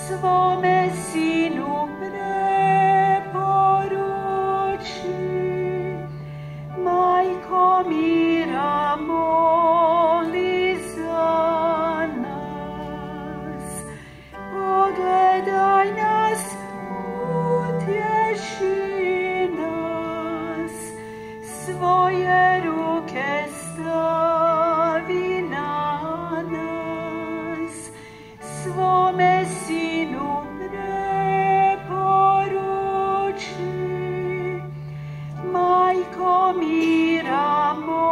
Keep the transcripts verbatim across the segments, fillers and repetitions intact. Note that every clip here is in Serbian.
svome sinu preporuči. Majko mira, moli za nas. Pogledaj nas, utješi nas, svoje ruke stavi na nas, svome sinu preporuči. Majko mira,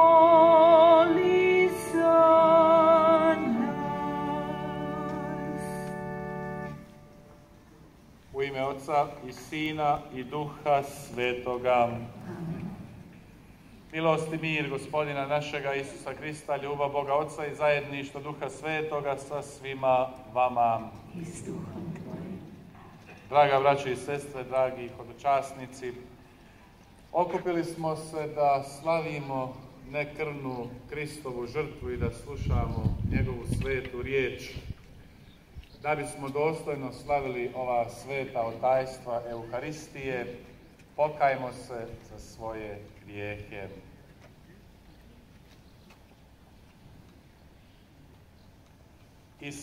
moli za nas. U ime Oca i Sina i Duha Svetoga. Milost i mir Gospodina našega Isusa Krista, ljubav Boga Oca i zajedništvo Duha Svetoga sa svima vama. I s duhom tvojim. Draga braćo i sestre, dragi hodočasnici, okupili smo se da slavimo nekrvnu Kristovu žrtvu i da slušamo njegovu svetu riječ, da bismo dostojno slavili ova sveta otajstva Euharistije. Pokajmo se za svoje grijehe.